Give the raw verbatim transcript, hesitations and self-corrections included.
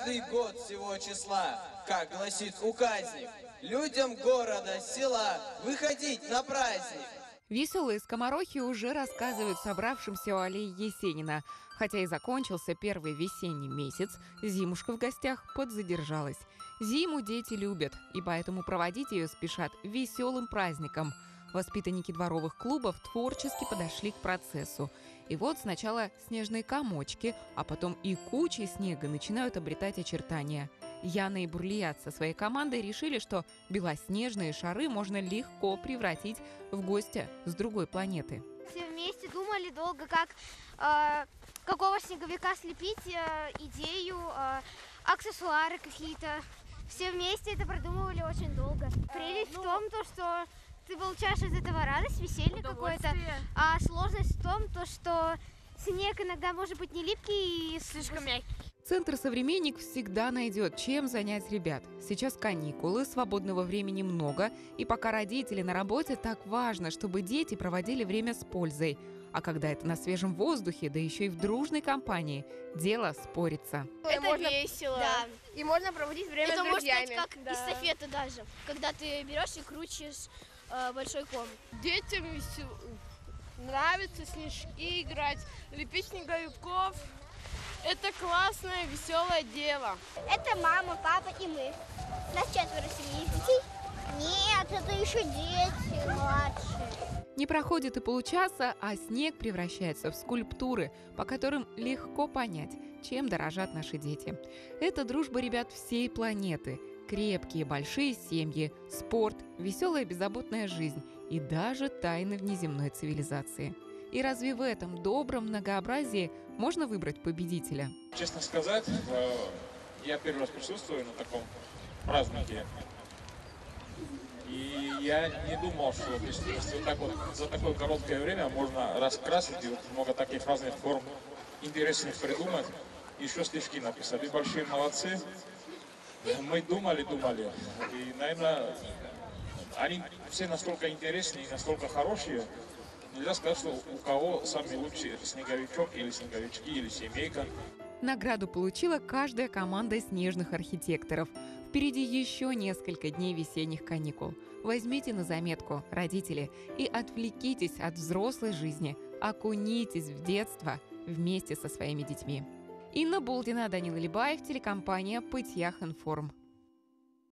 Каждый год всего числа, как гласит указник, людям города, села выходить на праздник. Веселые скоморохи уже рассказывают собравшимся у аллеи Есенина. Хотя и закончился первый весенний месяц, зимушка в гостях подзадержалась. Зиму дети любят, и поэтому проводить ее спешат веселым праздником. Воспитанники дворовых клубов творчески подошли к процессу. И вот сначала снежные комочки, а потом и кучи снега начинают обретать очертания. Яна и Бурлият со своей командой решили, что белоснежные шары можно легко превратить в гостя с другой планеты. Все вместе думали долго, как э, какого снеговика слепить, э, идею, э, аксессуары какие-то. Все вместе это продумывали очень долго. Прелесть в том, то, что ты получаешь из этого радость, веселье какое-то, а сложность в том, то, что снег иногда может быть не липкий и слишком мягкий. Центр «Современник» всегда найдет, чем занять ребят. Сейчас каникулы, свободного времени много, и пока родители на работе, так важно, чтобы дети проводили время с пользой. А когда это на свежем воздухе, да еще и в дружной компании, дело спорится. Это можно... весело. Да. И можно проводить время это с друзьями. Это можно сказать, как да. эстафета даже, когда ты берешь и крутишь э, большой ком. Детям весел... нравится снежки играть, лепить снеговиков. Это классное, веселое дело. Это мама, папа и мы. Нас четверо семьи детей. Нет, это еще дети младшие. Не проходит и получаса, а снег превращается в скульптуры, по которым легко понять, чем дорожат наши дети. Это дружба ребят всей планеты. Крепкие большие семьи, спорт, веселая беззаботная жизнь и даже тайны внеземной цивилизации. И разве в этом добром многообразии можно выбрать победителя? Честно сказать, я первый раз присутствую на таком празднике. И я не думал, что вот так вот за такое короткое время можно раскрасить и вот много таких разных форм интересных придумать. Еще стишки написать. И большие молодцы. Мы думали, думали. И, наверное, они все настолько интересные и настолько хорошие. Нельзя сказать, что у кого самый лучший это снеговичок или снеговички или семейка. Награду получила каждая команда снежных архитекторов. Впереди еще несколько дней весенних каникул. Возьмите на заметку, родители, и отвлекитесь от взрослой жизни. Окунитесь в детство вместе со своими детьми. Инна Болдина, Данила Либаев, телекомпания «Пытьях Информ».